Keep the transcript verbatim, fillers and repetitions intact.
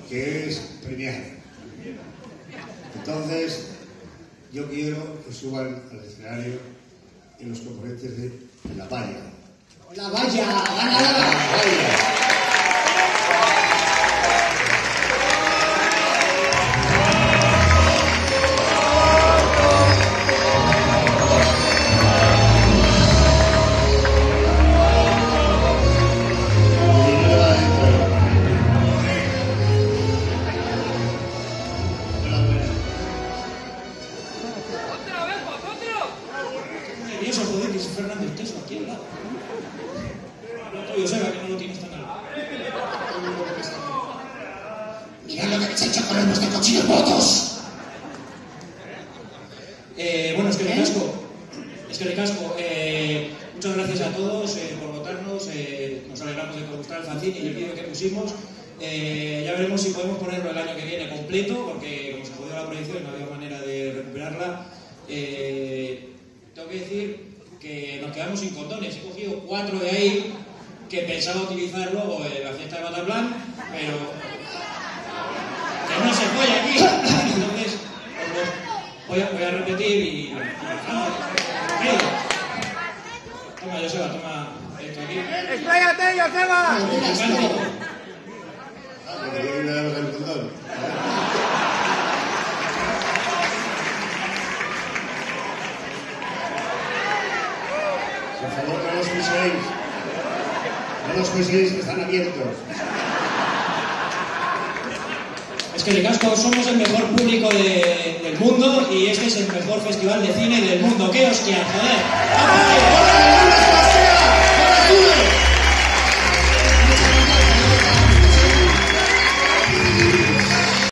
que es premiar. Entonces, yo quiero que suban al escenario en los componentes de La Valla. ¡La Valla! ¡Gana la Valla! Mirad lo que habéis hecho con nuestros cochinos votos. Eh, bueno, es que ricasco. Es que ricasco. Eh, muchas gracias a todos eh, por votarnos. Eh, nos alegramos de que os gustara el fanzine y el vídeo que pusimos. Eh, ya veremos si podemos ponerlo el año que viene completo, porque como se jodió la proyección no había manera de recuperarla. Eh, tengo que decir que nos quedamos sin condones. He cogido cuatro de ahí que pensaba utilizar luego en la fiesta de Bataplan, pero que no se fue aquí. Entonces, voy a, voy a repetir y... Toma, Joseba, toma esto aquí. ¡Expláyate, Joseba! Ah, que quería que me damos el condón. Por favor, no los piséis. No los piséis, que están abiertos. Es que ricasco, somos el mejor público de, del mundo y este es el mejor festival de cine del mundo. ¡Qué hostia, joder!